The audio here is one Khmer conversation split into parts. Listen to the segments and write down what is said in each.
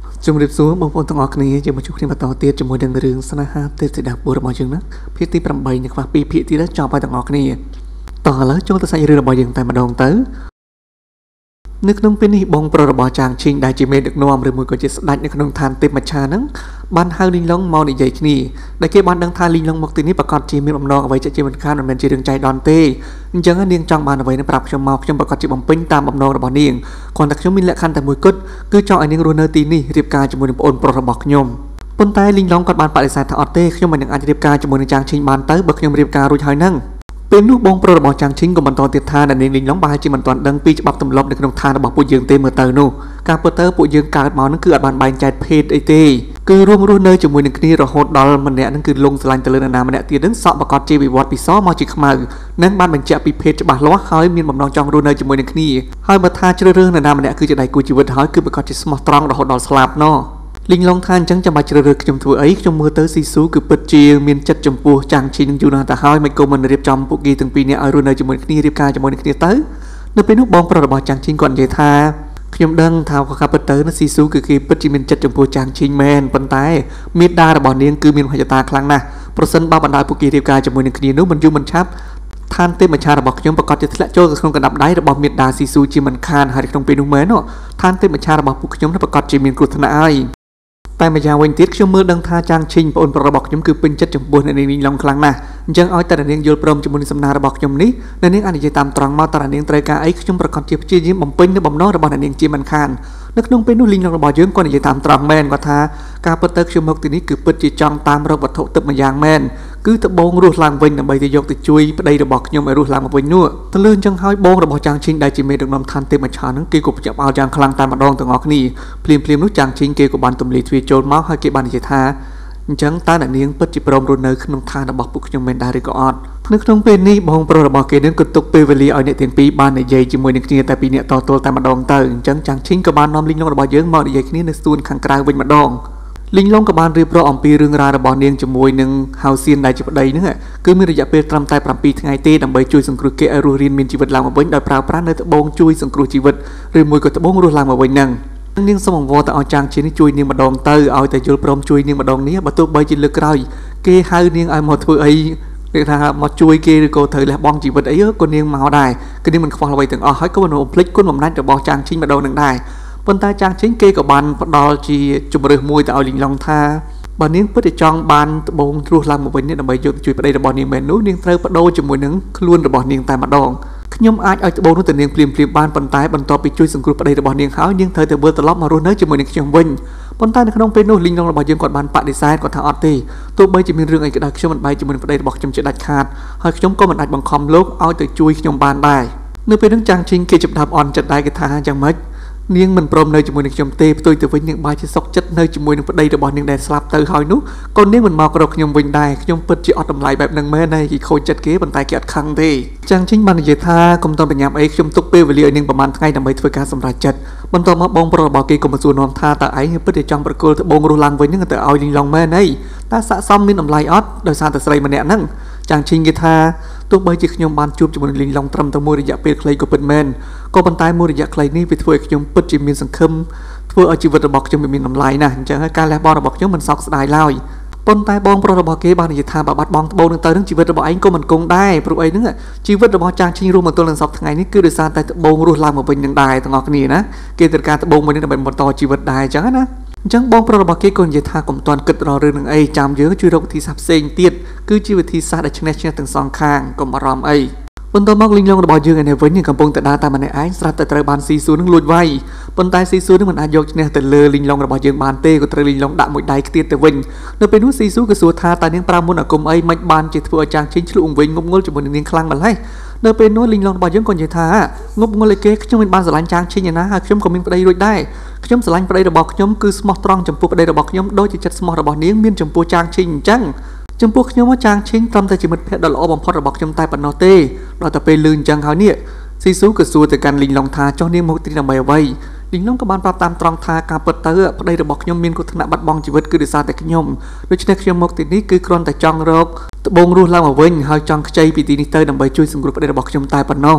ជំរាបសួរបងប្អូនទាំងអស់គ្នាយើងមកជួបគ្នាបន្តទៀតជាមួយនឹងរឿងស្នេហាទេពធីតាបុររបស់យើងណាភាគទី8នៅខ្វះ2ភាគទៀតចប់ហើយទាំងអស់គ្នាតោះឥឡូវចូលទៅសាច់រឿងរបស់យើងតែម្ដងទៅនៅក្នុងពេលនេះបងប្រុសរបស់ចាងឈីងដែលជាមេដឹកនាំឬមួយក៏ជាស្ដេចនៅក្នុងឋានទេពមច្ឆាហ្នឹងបានហៅលីងឡុងមកនិយាយគ្នាដែលគេបានដឹងថាលីងឡុងមកទីនេះប្រកាសជាមានបំណងអ្វីជាមិនខានមិនមែនជារឿងចៃដន្យទេអញ្ចឹងនាងចង់បានអ្វីនឹងប្រាប់ខ្ញុំមកខ្ញុំប្រកាសជាបំពេញតាមបំណងរបស់នាងគ្រាន់តែខ្ញុំមានលក្ខខណ្ឌតែមួយគត់គឺចង់ឲ្យនាងរស់នៅទីនេះរៀបការជាមួយនឹងប្អូនប្រុសរបស់ខ្ញុំប៉ុន្តែលីងឡុងគាត់បានបដិសេធថាអត់ទេខ្ញុំមិននឹងអាចរៀបការជាមួយនឹងចាងឈីងបានទៅបើខ្ញុំរៀបការរួចហើយហ្នឹងពេលនោះបងប្រុសរបស់ចាងឈីងក៏បន្តទៀតថានាងលីងឡុងប្រហែលជាមិនទាន់ដឹងពីច្បាប់ទម្លាប់នៅក្នុងឋានរបស់ពួកយើងទេមើលទៅនោះការពិតទៅពួកយើងកើតមកនឹងគឺអត់បានបែងចែកភេទអីទេគឺរួមរស់នៅជាមួយនឹងគ្នារហូតដល់ម្នាក់នឹងគឺលងស្រឡាញ់ទៅលើនរណាម្នាក់ទៀតនឹងសក់ប្រកាសជាវិវត្តពិសមកជាខ្មៅនឹងបានបញ្ជាក់ពីភេទច្បាស់លាស់ហើយមានបំណងចង់រស់នៅជាមួយនឹងគ្នាហើយបើថាជ្រើសរើសនរណាម្នាក់គឺជាដៃគូជីវិតហើយគឺប្រកាសជាស្មោះត្រង់រហូតដល់ស្លាប់ណោះលីងឡុងថាអញ្ចឹងចាំបាច់ជ្រើសរើសខ្ញុំធ្វើអីខ្ញុំមើលទៅស៊ីស៊ូគឺពិតជាមានចិត្តចំពោះចាងឈីនឹងយូរណាស់ទៅហើយមិនក៏មិនរៀបចំពួកគេទាំងពីរនាក់ឲ្យរស់នៅជាមួយគ្នារៀបការជាមួយគ្នាទៅនៅពេលនោះបងប្រុសរបស់ចាងឈីគាត់និយាយថាខ្ញុំដឹងថាគាត់ពិតទៅណាស៊ីស៊ូគឺគេពិតជាមានចិត្តចំពោះចាងឈីមែនប៉ុន្តែមេត្តារបស់នាងគឺមានមហិច្ឆតាខ្លាំងណាស់ប្រសិនបើបណ្ដាលពួកគេរៀបការជាមួយនឹងគ្នានោះមិនយូរមិនឆាប់ឋានទេពមច្ឆារបស់ខ្ញុំប្រកាសជាធ្លាក់ចូលទៅក្នុងកណ្ដាប់ដៃរបស់មេត្តាស៊ីស៊ូជាមិនខានហើយក្នុងពេលនោះមែនឋានទេពមច្ឆារបស់ពួកខ្ញុំប្រកាសជាមានគ្រោះថ្នាក់ហើយតែម្យ៉ាងវិញទៀតខ្ញុំមើលដឹងថាចាងឈីងប្អូនប្រុសរបស់ខ្ញុំគឺពេញចិត្តចំពោះអ្នកនាងលីងឡុងខ្លាំងណាស់អញ្ចឹងឲ្យតែអ្នកនាងយល់ព្រមជាមួយនឹងសំណើរបស់ខ្ញុំនេះអ្នកនាងអាចនិយាយតាមត្រង់មកតើអ្នកនាងត្រូវការអីខ្ញុំប្រកាសជាព្យាយាមបំពេញនៅបំណងរបស់អ្នកនាងជាមិនខាននៅក្នុងពេលនោះលីងឡុងរបស់យើងគាត់និយាយតាមត្រង់មែនគាត់ថាការពិតទៅខ្ញុំមកទីនេះគឺពិតជាចង់តាមរកវត្ថុទឹកម្យ៉ាងមែនគឺត្បូងរស់ឡើងវិញដើម្បីទៅយកទៅជួយប្តីរបស់ខ្ញុំឲ្យរស់ឡើងមកវិញនោះទៅលើអញ្ចឹងហើយបងរបស់ចាងឈីងដែលជាមេដឹកនាំឋានទេពមច្ឆានឹងគេក៏ចាប់ឲ្យយ៉ាងខ្លាំងតែម្ដងទាំងអស់គ្នាភ្លាមនោះចាងឈីងគេក៏បានទម្លាយទ្វារចូលមកហើយគេបាននិយាយថាអញ្ចឹងតើអ្នកនាងពិតជាព្រមរស់នៅក្នុងឋានរបស់ពួកខ្ញុំមែនដែរឬក៏អត់នៅក្នុងពេលនេះបងប្រុសរបស់គេនឹងក៏ទុកពេលវេលាឲ្យអ្នកទាំងពីរបាននិយាយជាមួយនឹងគ្នាតែពីរនាក់តទល់តែម្ដងទៅអញ្ចឹងចាងឈីងក៏បាននាំលីងឡុងរបស់យើងមកនិយាយគ្នានៅសួនខាងក្រៅវិញម្ដងលីងឡុងក៏បានរៀបរាប់អំពីរឿងរ៉ាវរបស់នាងជាមួយនឹងហៅសៀនដែលជាប្តីហ្នឹងគឺមានរយៈពេលត្រឹមតែ7ថ្ងៃទេដើម្បីជួយសង្គ្រោះគេឲ្យរស់រានមានជីវិតឡើងមកវិញដោយប្រើប្រាស់នៅត្បូងជួយសង្គ្រោះជីវិតឬមួយក៏ត្បូងរស់ឡើងមកវិញហ្នឹងនាងសូមអង្វរទៅឲ្យចាងឈីននេះជួយនាងម្ដងទៅឲ្យតែយល់ព្រមជួយនាងម្ដងនេះបើទោះបីជាលើកក្រោយគេហៅនាងឲ្យមកធ្វើអីគេថាមកជួយគេឬក៏ត្រូវលះបង់ជីវិតអីក៏នាងមកដែរគឺនាងមិនខ្វល់អ្វីទាំងអស់ហើយក៏មិនបំភ្លេចគុណបំណាច់របស់ចាងឈីនម្ដងនឹងដែរប៉ុន្តែចាងឈីនគេក៏បានផ្ដល់ជាជំរឿសមួយទៅឲ្យលីងឡុងថាបើនាងពិតជាចង់បានត្បូងរស់ឡើងមកវិញនេះដើម្បីយកទៅជួយប្តីរបស់នាងមែននោះនាងត្រូវបដូរជាមួយនឹងខ្លួនរបស់នាងតែម្ដងខ្ញុំអាចឲ្យត្បូងនោះទៅនាងភ្លាមបានប៉ុន្តែបន្ទាប់ពីជួយសង្គ្រោះប្តីរបស់នាងហើយនាងត្រូវតែវិលត្រឡប់មករស់នៅជាមួយនឹងខ្ញុំវិញប៉ុន្តែនៅក្នុងពេលនោះលីងឡុងរបស់យើងគាត់បានបដិសេធគាត់ថាអត់ទេទោះបីជាមានរឿងអីក៏ដោយខ្ញុំមិនបែកជាមួយនឹងប្តីរបស់ខ្ញុំជាដាច់ខាតហើយខ្ញុំក៏មិនអាចបង្ខំលោកឲ្យទៅជួយខ្ញុំបានដែរនៅពេលនោះចាងឈីងគេចាប់ដាក់អន់ចិត្តដែរគេថាយ៉ាងម៉េចនាងមិនព្រមនៅជាមួយនឹងខ្ញុំទេផ្ទុយទៅវិញនាងបែរជាសុខចិត្តនៅជាមួយនឹងប្តីរបស់នាងដែលស្លាប់ទៅហើយនោះក៏នាងមិនមករកខ្ញុំវិញដែរខ្ញុំពិតជាអត់តម្លៃបែបហ្នឹងមែនហើយគេខូចចិត្តគេប៉ុន្តែគេអត់ខឹងទេចាងឈីងបាននិយាយថាកុំតបញ៉ាំអីខ្ញុំទុកពេលវេលាឲ្យនាងប្រហែលថ្ងៃដើម្បីធ្វើការសម្រេចចិត្តបន្ទាប់មកបងប្រុសរបស់គេក៏មកសួរនាំថាតើឯងពិតជាចង់ប្រគល់ត្បូងរស់ឡើងវិញហ្នឹងទៅឲ្យលីងឡុងមែនអីតើស័ក្តិសមមានតម្លៃអត់ដោយសារតែស្រីម្នាក់ហ្នឹងចាងឈីងគេថាទោះបីជាខ្ញុំបានជួបជាមួយនឹងលីងឡុងត្រឹមតែមួយរយៈពេលខ្លីក៏ពិតមែនក៏ប៉ុន្តែមួយរយៈខ្លីនេះវាធ្វើឲ្យខ្ញុំពិតជាមានសង្ឃឹមធ្វើឲ្យជីវិតរបស់ខ្ញុំមានតម្លៃណាស់អញ្ចឹងហើយការលះបង់របស់ខ្ញុំមិនសោកស្ដាយឡើយប៉ុន្តែបងប្រុសរបស់គេបាននិយាយថាបើបាត់បង់ត្បូងនឹងទៅនឹងជីវិតរបស់ឯងក៏មិនគង់ដែរព្រោះអីហ្នឹងជីវិតរបស់ចាងឈីងរស់មកទល់នឹងសពថ្ងៃនេះគឺដោយសារតែត្បូងរស់ឡើងមកវិញនឹងដែរទាំងអស់គ្នាណាគេត្រូវការត្បូងមួយនេះដើម្បីបន្តជីវិតដែរអញ្ចឹងណាអញ្ចឹងបងប្រុសរបស់គេក៏និយាយថាកុំតាន់គិតរករឿងនឹងអីចាំយើងជួយរកវិធីសាស្ត្រផ្សេងទៀតគឺជាវិធីសាស្ត្រដែលឈ្នះទាំងសងខាងកុំបារម្ភអីបន្ទាប់មកលីងឡុងរបស់យើងឯនេះវិញកំពុងតែដើរតាមម្នាក់ឯងស្រាប់តែត្រូវបានស៊ីស៊ូនឹងលួចវាយប៉ុន្តែស៊ីស៊ូនឹងមិនអាចយកឈ្នះទៅលើលីងឡុងរបស់យើងបានទេក៏ត្រូវលីងឡុងដាក់មួយដៃខ្ទៀតទៅវិញនៅពេលនោះស៊ីស៊ូក៏សួរថាតើនាងប្រើមុនអាគមអីមិនបានជាធ្វើឲ្យចាងឈីងឆ្លុះវិញងប់ងល់ជាមួយនឹងនាងខ្លាំងម្ល៉េះនៅពេលនោះលីងឡុងរបស់យើងក៏និយាយថាងប់ងល់ឯគេខ្ញុំមិនបានស្រឡាញ់ចាងឈីងឯណាហើយខ្ញុំក៏មានប្តីរួចដែរខ្ញុំស្រឡាញ់ប្តីរបស់ខ្ញុំគឺស្មោះត្រង់ចំពោះប្តីរបស់ខ្ញុំដូចជាចិត្តស្មោះរបស់នាងមានចំពោះចាងឈីងអញ្ចឹងចំពោះខ្ញុំចាងឈីងត្រឹមតែជាមិត្តភក្តិដ៏ល្អបំផុតរបស់ខ្ញុំតែប៉ុណ្ណោះទេដល់តែពេលលឺអញ្ចឹងហើយនេះស៊ីស៊ូក៏សួរទៅកាន់លីងឡុងថាចុះនាងមកទីដើម្បីអ្វីលីងឡុងក៏បានប្រាប់តាមត្រង់ថាការពិតទៅប្តីរបស់ខ្ញុំមានគ្រោះថ្នាក់បាត់បង់ជីវិតគឺដោយសារតែខ្ញុំដូច្នេះខ្ញុំមកទីនេះគឺគ្រាន់តែចង់រកត្បូងរស់ឡើងមកវិញហើយចង់ខ្ចីពីទីនេះទៅដើម្បីជួយសង្គ្រោះប្តីរបស់ខ្ញុំតែប៉ុណ្ណោះ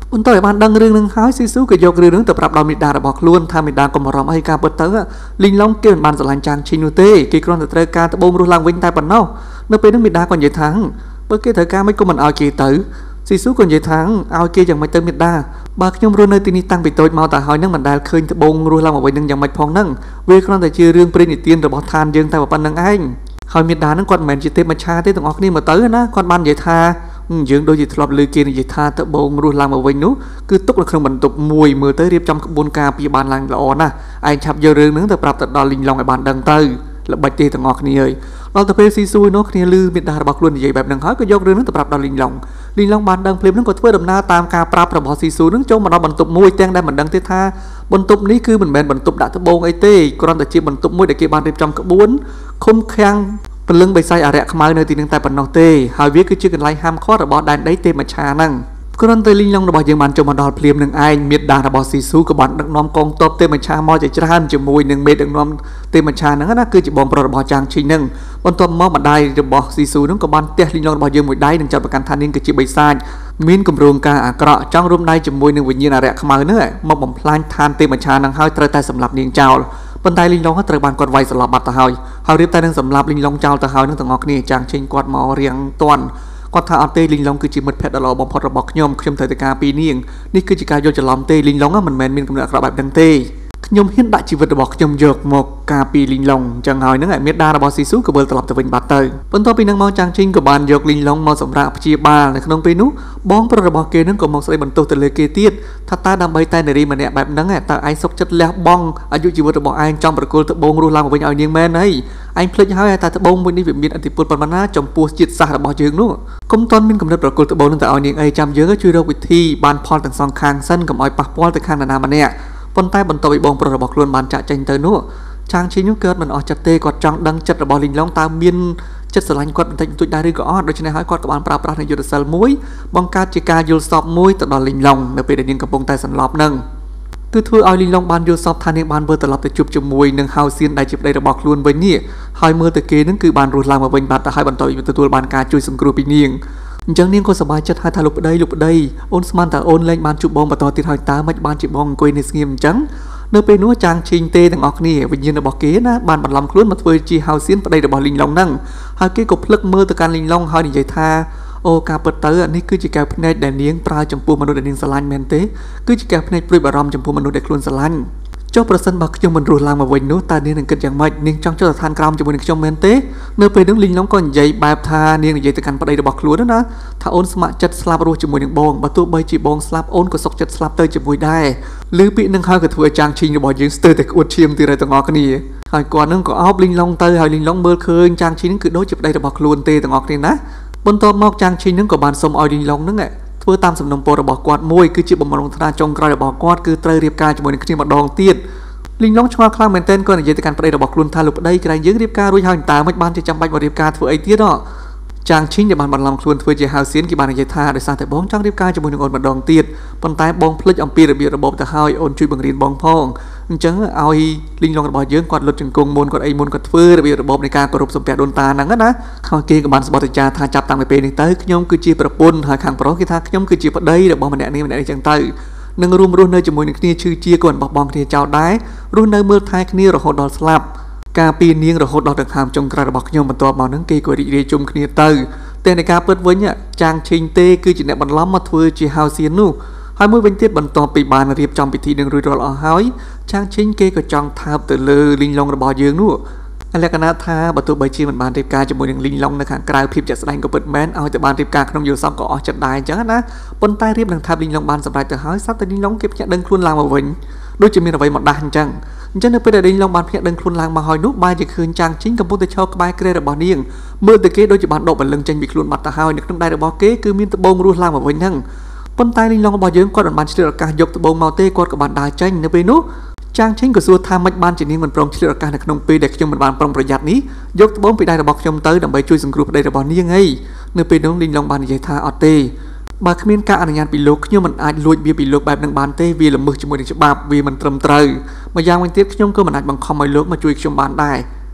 បន្ទាប់ឲ្យបានដឹងរឿងនឹងហើយស៊ីស៊ូក៏យករឿងទៅប្រាប់ដល់មេដារបស់ខ្លួនថាមេដាកុំបារម្ភអីការពិតទៅលីងឡុងគេមិនបានស្រឡាញ់ចាងឈីងនោះទេគេគ្រាន់តែត្រូវការត្បូងរស់ឡើងវិញតែប៉ុណ្ណោះនៅពេលនោះមេដាក៏និយាយថាបើគេត្រូវការមិនក៏មិនឲ្យគេទៅស៊ីស៊ូក៏និយាយថាឲ្យគេយ៉ាងម៉េចទៅមេដាបើខ្ញុំរស់នៅទីនេះតាំងពីតូចមកតែហើយនឹងមិនដែលឃើញត្បូងរស់ឡើងមកវិញនឹងយ៉ាងម៉េចផងហ្នឹងវាគ្រាន់តែជារឿងព្រេងនិទានរបស់ឋានយើងតែប៉ុណ្្នឹងឯងហើយមេដានឹងគាត់មិនមែនជាទេពមច្ឆាទេទាំងអស់គ្នាមកទៅណាគាត់បាននិយាយថាយើងដូចជាធ្លាប់ឮគេនិយាយថាត្បូងរស់ឡើងមកវិញនោះគឺទុកនៅក្នុងបន្ទប់មួយមើលទៅរៀបចំក្បួនការពីបានឡើងល្អណាស់ឯងឆាប់យករឿងហ្នឹងទៅប្រាប់ទៅដល់លីងឡុងឲ្យបានដឹងទៅល្បិចទេទាំងអស់គ្នាហើយដល់ទៅពេលស៊ីស៊ូនោះគ្នាឮមេដារបស់ខ្លួននិយាយបែបហ្នឹងហើយក៏យករឿងហ្នឹងទៅប្រាប់ដល់លីងឡុងបានដឹងភ្លាមហ្នឹងក៏ធ្វើដំណើរតាមការប្រាប់របស់ស៊ីស៊ូហ្នឹងចូលមកដល់បន្ទប់មួយទាំងដែលមិនដឹងទេថាបន្ទប់នេះគឺមិនមែនបន្ទប់ដាក់ត្បូងអីទេគ្រាន់តែជាបន្ទប់មួយដែលគេបានរៀបចំក្បួនឃុំឃាំងពលឹងបិសាចអរិយខ្មៅនៅទីនឹងតែប៉ុណ្ណោះទេហើយវាគឺជាកន្លែងហាមឃាត់របស់ដែនដីទេពមច្ឆាហ្នឹងគ្រាន់តែលីងឡុងរបស់យើងបានចូលមកដល់ភ្លាមនឹងឯងមេដារបស់ស៊ីស៊ូក៏បានដឹកនាំកងទ័ពទេពមច្ឆាមកជាច្រើនជាមួយនឹងមេដឹកនាំទេពមច្ឆាហ្នឹងណាគឺជាបងប្រុសរបស់ចាងឈីងហ្នឹងបន្ទាប់មកម្ដាយរបស់ស៊ីស៊ូហ្នឹងក៏បានទះលីងឡុងរបស់យើងមួយដៃនឹងចាត់ប្រកាន់ថានាងគឺជាបិសាចមានគម្រោងការអាក្រក់ចង់រួមដៃជាមួយនឹងវិញ្ញាណអរិយខ្មៅហ្នឹងមកបំផ្លាញឋានទេពមច្ឆាហ្នឹងហើយត្រូវតែសម្លាប់នាងចោលប៉ុន្តែលីងឡុងត្រូវបានគាត់វាយស្លាប់បាត់ទៅហើយរៀបតែនឹងសម្លាប់លីងឡុងចោលទៅហើយនឹងទាំងអស់គ្នាចាងឈីងគាត់មករៀងតាន់គាត់ថាអត់ទេលីងឡុងគឺជាមិត្តភក្តិដ៏ល្អបំផុតរបស់ខ្ញុំត្រូវតែការពីនាងនេះគឺជាការយល់ច្រឡំទេលីងឡុងមិនមែនមានគំនិតអាក្រក់បែបហ្នឹងទេខ្ញុំហ៊ានដាក់ជីវិតរបស់ខ្ញុំយកមកការពីលីងឡុងចឹងហើយនឹងមេដារបស់ស៊ីស៊ូក៏វិលត្រឡប់ទៅវិញបាត់ទៅបន្ទាប់ពីនឹងមកចាងឈីងក៏បានយកលីងឡុងមកសម្រាប់ព្យាបាលនៅក្នុងពេលនោះបងប្រុសរបស់គេនឹងក៏មកស្ដីបន្ទោសទៅលើគេទៀតថាតើដើម្បីតែនារីម្នាក់បែបហ្នឹងតើឯងសុខចិត្តលះបង់អាយុជីវិតរបស់ឯងចំប្រគល់ត្បូងរស់ឡើងមកវិញឲ្យនាងមែនអីឯងភ្លេចហើយតែត្បូងមួយនេះវាមានឥទ្ធិពលប៉ុន្មានណាចំពោះជាតិសាសន៍របស់យើងនោះកុំតន់មានកំណត់ប្រគល់ត្បូងនឹងទៅឲ្យនាងអីចាំយើងជួយរកវិធីបានផលទាំងសងខាងសិនកុំឲ្យប៉ះពាល់ទៅខាងណាម្នាក់ប៉ុន្តែបន្ទាប់ពីបងប្រុសរបស់ខ្លួនបានចាក់ចេញទៅនោះចាងឈីងនោះកើតមិនអស់ចិត្តទេគាត់ចង់ដឹងចិត្តរបស់លីងឡុងតើមានចិត្តស្រឡាញ់គាត់បន្តិចបន្តួចដែរឬក៏អត់ដូច្នេះហើយគាត់ក៏បានប្រើប្រាស់នូវយុទ្ធសាស្ត្រមួយបង្កើតជាការយល់សប្តិមួយទៅដល់លីងឡុងនៅពេលដែលនាងកំពុងតែសន្លប់នឹងគឺធ្វើឲ្យលីងឡុងបានយល់សប្តិថានាងបានវិលត្រឡប់ទៅជួបជាមួយនឹងហៅសៀនដែលជាប្តីរបស់ខ្លួនវិញនេះហើយមើលទៅគេនឹងគឺបានរស់ឡើងមកវិញបាត់ទៅហើយបន្ទាប់ពីទទួលបានការជួយសង្គ្រោះពីនាងអញ្ចឹងនាងក៏សប្បាយចិត្តហើយថាលោកប្តីអូនស្មានតែអូនលែងបានជួបបងបន្តទៀតហើយតើមិនបានជាបងអង្គុយនៅស្ងៀមអញ្ចឹងនៅពេលនោះចាងឈីងទេទាំងអស់គ្នាវិញ្ញាណរបស់គេណាបានបន្លំខ្លួនមកធ្វើជាហៅសៀនប្តីរបស់លីងឡុងហ្នឹងហើយគេក៏ភ្លឹកមើលទៅកាន់លីងឡុងហើយនិយាយថាអូការពិតទៅនេះគឺជាកែវភ្នែកដែលនាងប្រើចំពោះមនុស្សដែលនាងស្រឡាញ់មែនទេគឺជាកែវភ្នែកព្រួយបារម្ភចំពោះមនុស្សដែលខ្លួនស្រឡាញ់ចុះប្រសិនបើខ្ញុំមិនរស់ឡើងមកវិញនោះតើនាងនឹងគិតយ៉ាងម៉េចនាងចង់ចុះស្ថានក្រោមជាមួយនឹងខ្ញុំមែនទេនៅពេលនោះលីងឡុងក៏និយាយបែបថានាងនិយាយទៅកាន់ប្តីរបស់ខ្លួនណាថាអូនស្ម័គ្រចិត្តស្លាប់រស់ជាមួយនឹងបងបើទោះបីជាបងស្លាប់អូនក៏សុខចិត្តស្លាប់ទៅជាមួយដែរឮពាក្យនឹងហើយក៏ធ្វើឲ្យចាងឈីងរបស់យើងស្ទើរតែក្អួតឈាមទីរៃទាំងអស់គ្នាហើយគាត់នឹងក៏អោបលីងឡុងទៅហើយលីងឡុងមើលឃើញចាងឈីងនឹងគឺដូចជាប្តីរបស់ខ្លួនទេទាំងអស់គ្នាណាបន្ទាប់មកចាងឈីងនឹងក៏បានសុំឲ្យលីងឡុងនឹងធ្វើតាមសំណុំពររបស់គាត់មួយគឺជាបំរុងថ្នាចុងក្រោយរបស់គាត់គឺត្រូវរៀបការជាមួយនឹងគ្នាម្ដងទៀតលីងឡុងឆ្ងល់ខ្លាំងមែនទែនក៏និយាយទៅកាន់ប្តីរបស់ខ្លួនថាលោកប្តីក្រែងយើងរៀបការរួចហើយតើមិនបានជាចាំបាច់មករៀបការធ្វើអីទៀតចាងឈីងដែលបានបន្លំខ្លួនធ្វើជាហៅសៀនគេបាននិយាយថាដោយសារតែបងចង់រៀបការជាមួយនឹងអូនម្ដងទៀតប៉ុន្តែបងភ្លេចអំពីរបៀបរបបទៅហើយអូនជួយបង្រៀនបងផងអញ្ចឹងឲ្យលីងឡុងរបស់យើងគាត់លុតជង្គង់មុនគាត់អីមុនគាត់ធ្វើរបៀបរបបនៃការគោរពសំពះដូនតាហ្នឹងណាហើយគេក៏បានស្បត់ចាថាចាប់តាំងពីពេលនេះទៅខ្ញុំគឺជាប្រពន្ធហើយខាងប្រុសគេថាខ្ញុំគឺជាប្តីរបស់ម្នាក់នេះម្នាក់នេះអញ្ចឹងទៅនឹងរួមរស់នៅជាមួយនឹងគ្នាឈឺជាគាត់បោះបង់គ្នាចោលដែររស់នៅមើលថែគ្នារហូតដល់ស្លាប់ការពីនាងរហូតដល់ដង្ហើមចុងក្រោយរបស់ខ្ញុំបន្ទាប់មកហ្នឹងគេក៏រីករាយជុំគ្នាទៅតែในការពិតវិញចាងឈីងទេគឺជាអ្នកបន្លំមកធ្វើជាហៅសៀននោះហើយមួយវិញទៀតបន្ទាប់ពីបានរៀបចំពិធីនឹងរួចរាល់អស់ហើយចាងឈីងគេក៏ចង់ថើបទៅលើលីងឡុងរបស់យើងនោះលក្ខណៈថាបើទោះបីជាមិនបានរៀបការជាមួយនឹងលីងឡុងនៅខាងក្រៅភាពជាក់ស្ដែងក៏ពិតមែនឲ្យតែបានរៀបការក្នុងយល់សប្តិក៏អស់ចិត្តដែរអញ្ចឹងណាប៉ុន្តែរៀបនឹងថាលីងឡុងបានសម្រេចទៅហើយសត្វតែលីងឡុងគេភ្ញាក់ដឹងខ្លួនឡើងមកវិញដូចជាមានអ្វីមកដាស់អញ្ចឹងនៅពេលដែលលីងឡុងបានភ្ញាក់ដឹងខ្លួនឡើងមកហើយនោះបែរជាឃើញចាងឈីងកំពុងតែឈរក្បែរគ្រែរបស់នាងមើលទៅគេដូចជាបានដកបលឹងចេញពីខ្លួនបាត់ទៅហើយនៅក្នុងដៃរបស់គេគឺមានត្បូងរស់ឡើងមកវិញហ្នឹងប៉ុន្តែលីងឡុងរបស់យើងគាត់មិនបានឆ្លៀតឱកាសយកត្បូងមកទេគាត់ក៏បានដើរចេញនៅពេលនោះចាងឈីងក៏សួរថាមិនបានជានាងមិនព្រមឆ្លៀតឱកាសនៅក្នុងពេលដែលខ្ញុំមិនបានប្រុងប្រយ័ត្ននេះយកត្បូងពីដៃរបស់ខ្ញុំទៅដើម្បីជួយសង្គ្រោះប្តីរបស់នាងអីនៅពេលនោះលីងឡុងបាននិយាយថាអត់ទេបើគ្មានការអនុញ្ញាតពីលោកខ្ញុំមិនអាចលួចវាពីលោកបែបនឹងបានទេវាល្មើសជាមួយនឹងច្បាប់វាមិនត្រឹមត្រូវម្យ៉ាងវិញទៀតខ្ញុំក៏មិនអាចបង្ខំឲ្យលោកមកជួយខ្ញុំបានដែរ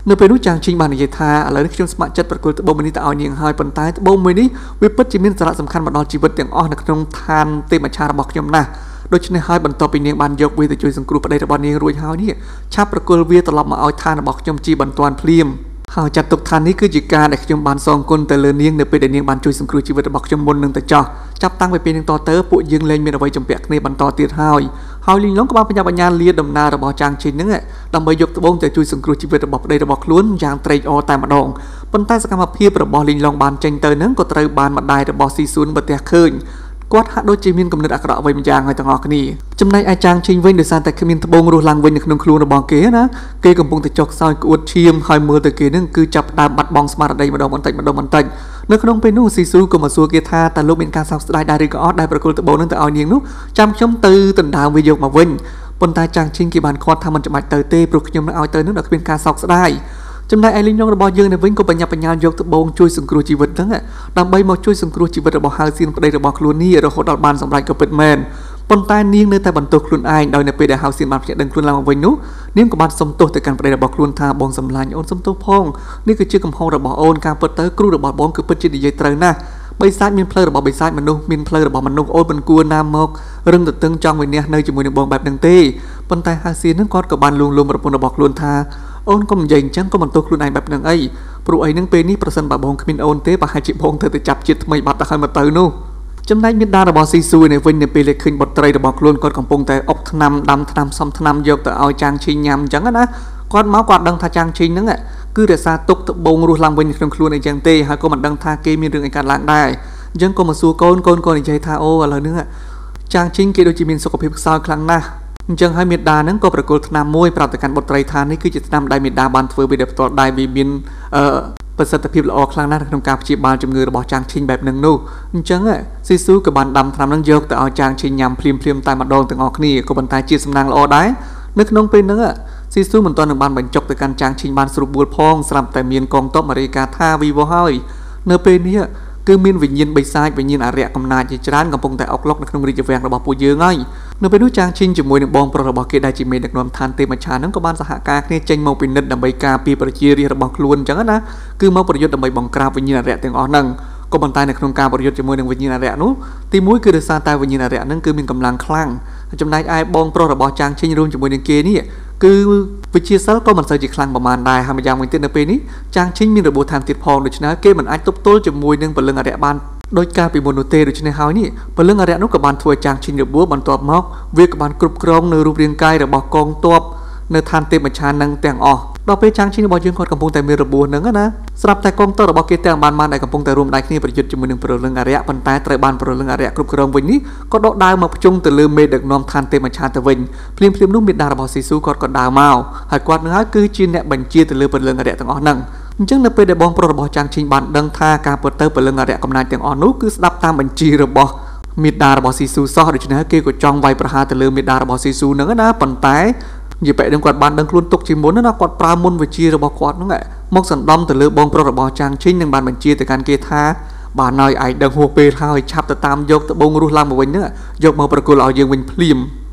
នៅពេលនោះចាងឈីងបាននិយាយថាឥឡូវនេះខ្ញុំស្ម័គ្រចិត្តប្រគល់ត្បូងមួយនេះទៅឲ្យនាងហើយប៉ុន្តែត្បូងមួយនេះវាពិតជាមានសារៈសំខាន់មកដល់ជីវិតទាំងអស់នៅក្នុងឋានទេពមច្ឆារបស់ខ្ញុំណាស់ដូច្នេះហើយបន្ទាប់ពីនាងបានយកវាទៅជួយសង្គ្រោះប្តីរបស់នាងរួចហើយនេះឆាប់ប្រគល់វាត្រឡប់មកឲ្យឋានរបស់ខ្ញុំជាបន្ទាន់ភ្លាមហើយចាត់ទុកថានេះគឺជាការដែលខ្ញុំបានសងគុណទៅលើនាងនៅពេលដែលនាងបានជួយសង្គ្រោះជីវិតរបស់ខ្ញុំមុននឹងទៅចោះចាប់តាំងពីពេលនេះតទៅពួកយើងលែងមានអ្វីចម្ពាក់គ្នាបន្តទៀតហើយលីងឡុងក៏បានបញ្ញាបញ្ញាលាដំណើររបស់ចាងឈីងហ្នឹងដើម្បីយកត្បូងទៅជួយសង្គ្រោះជីវិតរបស់ប្តីរបស់ខ្លួនយ៉ាងត្រេកអរតែម្ដងប៉ុន្តែសកម្មភាពរបស់លីងឡុងបានចេញទៅហ្នឹងក៏ត្រូវបានម្ដាយរបស់ស៊ីស៊ុនប្រទះឃើញគាត់ហាក់ដូចជាមានគំនិតអាក្រក់អ្វីម្យ៉ាងហើយទាំងអស់គ្នាចំណែកឯចាងឈីងវិញដោយសារតែគ្មានត្បូងរស់ឡើងវិញនៅក្នុងខ្លួនរបស់គេណាគេកំពុងតែចុកខ្សោយក្អួតឈាមហើយមើលទៅគេនឹងគឺចាប់ផ្ដើមបាត់បង់ស្មារតីម្ដងបន្តិចម្ដងបន្តិចនៅក្នុងពេលនោះស៊ីស៊ូក៏មកសួរគេថាតើលោកមានការសោកស្ដាយដែរឬក៏អត់ដែលប្រគល់ត្បូងនឹងទៅឲ្យនាងនោះចាំខ្ញុំទៅដណ្ដើមវាយកមកវិញប៉ុន្តែចាងឈីងគេបានខាត់ថាមិនច្បាច់ទៅទេព្រោះខ្ញុំនឹងឲ្យទៅនឹងដល់គ្មានការសោកស្ដាយចំណែកឯលីងឡុងរបស់យើងនៅវិញក៏បញ្ញាបញ្ញាយកត្បូងជួយសង្គ្រោះជីវិតហ្នឹងដើម្បីមកជួយសង្គ្រោះជីវិតរបស់ហៅសៀនប្តីរបស់ខ្លួននេះរហូតដល់បានសម្រេចក៏ពិតមែនប៉ុន្តែនាងនៅតែបន្ទោសខ្លួនឯងដោយនៅពេលដែលហៅសៀនបានភ្ញាក់ដឹងខ្លួនឡើងមកវិញនោះនាងក៏បានសុំទោសទៅកាន់ប្តីរបស់ខ្លួនថាបងសម្លាញ់អូនសុំទោសផងនេះគឺជាកំហុសរបស់អូនការពិតទៅគ្រូរបស់បងគឺពិតជានិយាយត្រូវណាស់បិសាចមានផ្លូវរបស់បិសាចមនុស្សមានផ្លូវរបស់មនុស្សអូនមិនគួរណាមករឹងទទឹងចង់វិនិច្ឆ័យនៅជាមួយនឹងបងបែបហ្នឹងទេប៉ុន្តែហៅសៀនហ្នឹងគាត់ក៏បានលួងលោមប្រពន្ធរបស់ខ្លួនថាអូនកុំនិយាយអញ្ចឹងកុំបន្ទោសខ្លួនឯងបែបហ្នឹងអីព្រោះអីហ្នឹងពេលនេះប្រសិនបើបងគ្មានអូនទេប្រហែលជាបងធ្វើទៅចាប់ជាតិថ្មីបាត់ទៅហើយមកទៅនោះចំណែកមានដារបស់ស៊ីស៊ូនៅវិញនៅពេលដែលឃើញបុត្រីរបស់ខ្លួនគាត់កំពុងតែអុកថ្នាំដាំថ្នាំសំថ្នាំយកទៅឲ្យចាងឈីងញ៉ាំអញ្ចឹងណាគាត់មកគាត់ដឹងថាចាងឈីងហ្នឹងគឺរក្សាទុកត្បូងរស់ឡើងវិញក្នុងខ្លួនអីចឹងទេហើយក៏មិនដឹងថាគេមានរឿងអីកើតឡើងដែរអញ្ចឹងក៏មកសួរកូនក៏និយាយថាអូឥឡូវហ្នឹងចាងឈីងគេដូចជាមានសុខភាពខ្សោយខ្លាំងណាស់អញ្ចឹងហើយមេដាហ្នឹងក៏ប្រគល់ថ្នាំមួយប្រាប់ទៅកាន់បុត្រីថានេះគឺជាថ្នាំដែលមេដាបានធ្វើពីដោយផ្ទាល់ដៃវាមានប្រសិទ្ធភាពល្អខ្លាំងណាស់ក្នុងការព្យាបាលជំងឺរបស់ចាងឈីងបែបហ្នឹងនោះអញ្ចឹងស៊ីស៊ូក៏បានដាំថ្នាំហ្នឹងយកទៅឲ្យចាងឈីងញ៉ាំភ្លាមតែម្ដងទាំងអស់គ្នាក៏ប៉ុន្តែជាសំណាងល្អដែរនៅក្នុងពេលហ្នឹងស៊ីស៊ូមិនទាន់នឹងបានបញ្ចុកទៅកាន់ចាងឈីងបានស្រួលបួលផងស្រាប់តែមានកងទ័ពអាមេរិកថាវីវហើយនៅពេលនេះគឺមានវិញ្ញាណបិសាចវិញ្ញាណអរិយកំណាចជាច្រើនកំពុងតែអុកឡុកនៅក្នុងរាជវាំងរបស់ពួកយើងហើយនៅពេលនោះចាងឈីងជាមួយនឹងបងប្រុសរបស់គេដែលជាមេដឹកនាំឋានទេពមច្ឆាហ្នឹងក៏បានសហការគ្នាចេញមកពិនិត្យដើម្បីការពារប្រជារាស្ត្ររបស់ខ្លួនអញ្ចឹងណាគឺមកប្រយុទ្ធដើម្បីបង្ក្រាបវិញ្ញាណអរិយទាំងអស់ហ្នឹងក៏ប៉ុន្តែនៅក្នុងការប្រយុទ្ធជាមួយនឹងវិញ្ញាណអរិយនោះទីមួយគឺដោយសារតែវិញ្ញាណអរិយហ្នឹងគឺមានកម្លាំងខ្លាំងចំណែកឯបងប្រុសរបស់ចាងឈីងរួមជាមួយនឹងគេនេះគឺវិជាសិលក៏មិនសូវជាខ្លាំងប្រមាណដែរហើយម្យ៉ាងវិញទៀតនៅពេលនេះចាងឈីងមានរបួសថែមទៀតផងដូច្នេះគេមិនអាចទប់ទល់ជាមួយនឹងពលឹងអរិយបានដោយការពីមុននោះទេដូច្នេះហើយនេះពលឹងអរិយនោះក៏បានធ្វើឲ្យចាងឈីងរបួសបន្ទាប់មកវាក៏បានគ្រប់គ្រងនៅរូបរាងកាយរបស់កងទ័ពនៅឋានទេពមច្ឆានឹងទាំងអស់ដល់ពេលចាងឈីងរបស់យើងគាត់កំពុងតែមានរបួសហ្នឹងណាស្រាប់តែកងទ័ពរបស់គេទាំងបានដែលកំពុងតែរួមដៃគ្នាប្រយុទ្ធជាមួយនឹងពលឹងអរិយប៉ុន្តែត្រូវបានពលឹងអរិយគ្រប់គ្រងវិញនេះក៏ដកដាវមកភ្ជុងទៅលើមេដឹកនាំឋានទេពមច្ឆាទៅវិញភ្លាមនោះមេដារបស់ស៊ីស៊ូគាត់ក៏ដើរមកហើយគាត់នឹងហើយគឺជាអ្នកបញ្ជាទៅលើពលឹងអរិយទាំងអស់ហ្នឹងអញ្ចឹងនៅពេលដែលបងប្រុសរបស់ចាងឈីងបានដឹងថាការពិតទៅពលឹងអរិយកំណាចទាំងអស់នោះគឺស្ដាប់តាមបញ្ជារបស់មេដារបស់ស៊ីស៊ូសោះដូច្នេះគេក៏ចង់វាយប្រហារទៅលើមេដារបស់ស៊ីស៊ូហ្នឹងណាប៉ុន្តែនិយាយបែបហ្នឹងគាត់បានដឹងខ្លួនទុកជាមុនណាគាត់ប្រើមុនវិជារបស់គាត់ហ្នឹងមកសណ្ដំទៅលើបងប្រុសរបស់ចាងឈីងនឹងបានបញ្ជាទៅកាន់គេថាបានហើយឯងដឹងហួសពេលហើយឆាប់ទៅតាមយកត្បូងរស់ឡើងមកវិញហ្នឹងយកមកប្រគល់ឲ្យយើងវិញភ្លាម